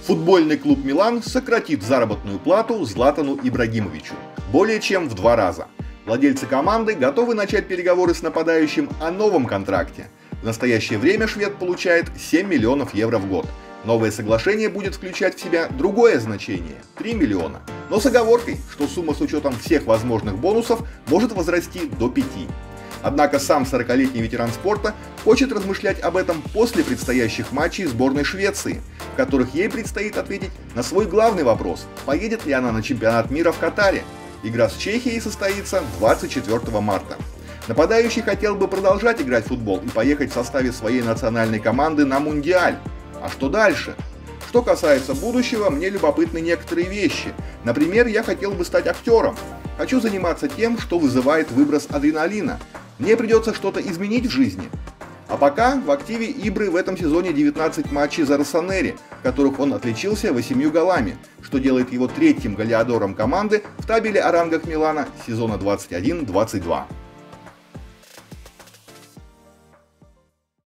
Футбольный клуб «Милан» сократит заработную плату Златану Ибрагимовичу более чем в 2 раза. Владельцы команды готовы начать переговоры с нападающим о новом контракте. В настоящее время швед получает 7 миллионов евро в год. Новое соглашение будет включать в себя другое значение – 3 миллиона. Но с оговоркой, что сумма с учетом всех возможных бонусов может возрасти до 5. Однако сам 40-летний ветеран спорта хочет размышлять об этом после предстоящих матчей сборной Швеции, в которых ей предстоит ответить на свой главный вопрос – поедет ли она на чемпионат мира в Катаре. Игра с Чехией состоится 24 марта. Нападающий хотел бы продолжать играть в футбол и поехать в составе своей национальной команды на Мундиаль. А что дальше? Что касается будущего, мне любопытны некоторые вещи. Например, я хотел бы стать актером. Хочу заниматься тем, что вызывает выброс адреналина. Мне придется что-то изменить в жизни. А пока в активе Ибры в этом сезоне 19 матчей за Россонери, в которых он отличился 8 голами, что делает его 3-м голеадором команды в табеле о рангах Милана сезона 21-22.